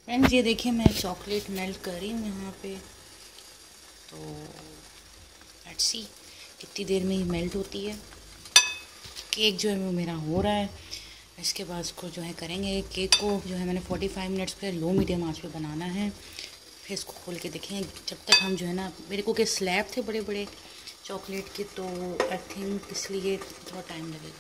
Friends ये देखिए मैं चॉकलेट मेल्ट कर रही हूँ यहाँ पे। तो लेट्स सी कितनी देर में ये मेल्ट होती है। केक जो है वो मेरा हो रहा है। इसके बाद इसको जो है करेंगे। केक को जो है मैंने 45 मिनट्स पे लो मीडियम आंच पे बनाना है। फिर इसको खोल के देखें जब तक हम जो है ना, मेरे को के स्लैब थे बड़े बड़े चॉकलेट के, तो आई थिंक इसलिए थोड़ा टाइम लगेगा।